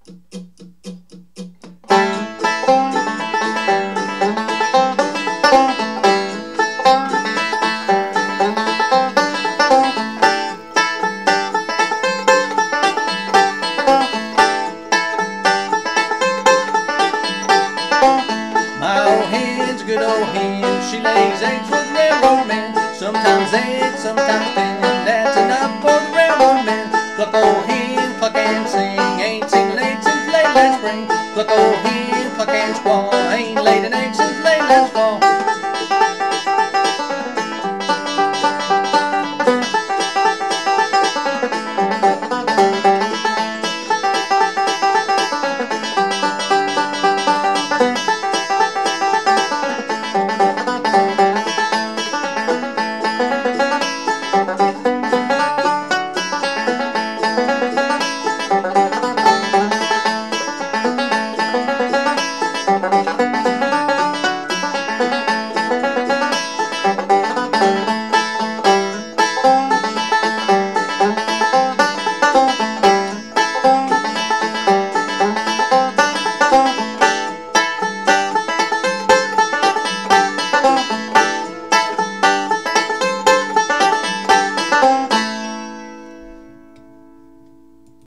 My old hen's a good old hen. She lays eggs for the railroad men. Sometimes 8, sometimes 10. That's enough for the railroad men. Cluck, old hen, cluck and sing. Ain't seen an egg since late last spring. Cluck, old hen, cluck and squaw. Ain't laid an egg since late last fall.